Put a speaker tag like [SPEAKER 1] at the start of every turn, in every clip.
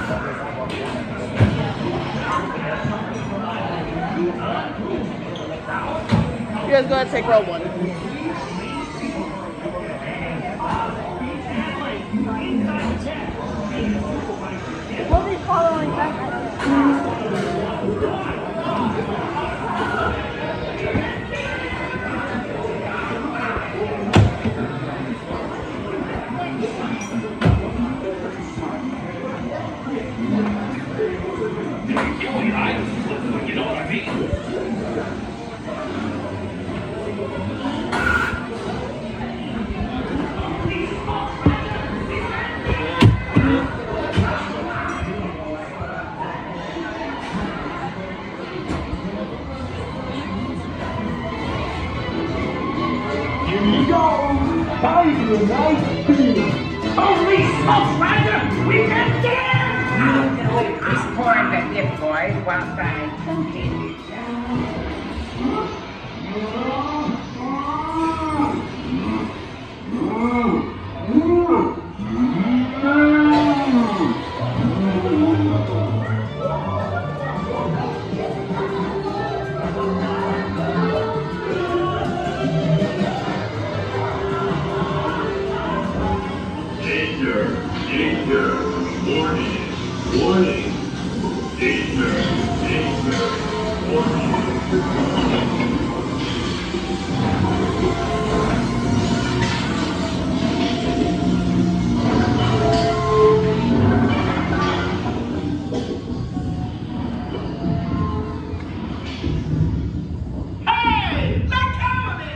[SPEAKER 1] You guys go ahead and take row one.
[SPEAKER 2] We'll be following back.
[SPEAKER 3] You know what I mean?
[SPEAKER 4] Here you go! Time for a nice beer!
[SPEAKER 3] Holy smokes, Roger! We can get it!
[SPEAKER 5] He's pouring the dip, boys, whilst I continue.
[SPEAKER 4] Danger! Danger! Warning! Warning! Danger! Danger! Warning!
[SPEAKER 3] Hey! Let go of it!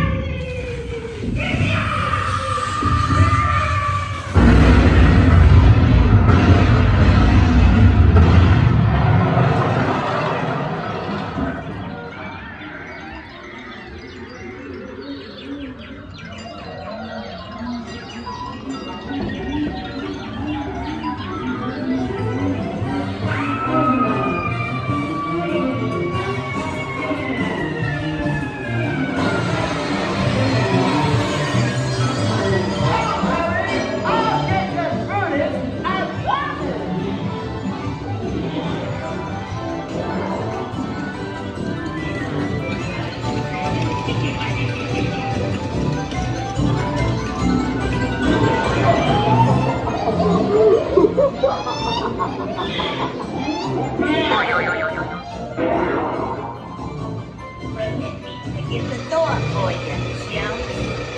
[SPEAKER 5] Get the door for you, shall we?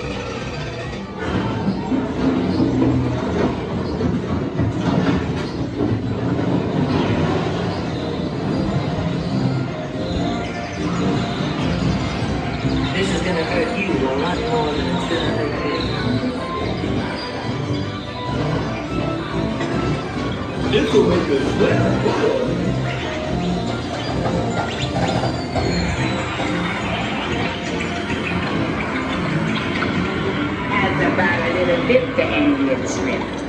[SPEAKER 6] This is gonna hurt you a lot more than it's gonna hurt me.
[SPEAKER 4] This will make us sweat!
[SPEAKER 5] Has about a little bit to end your trip.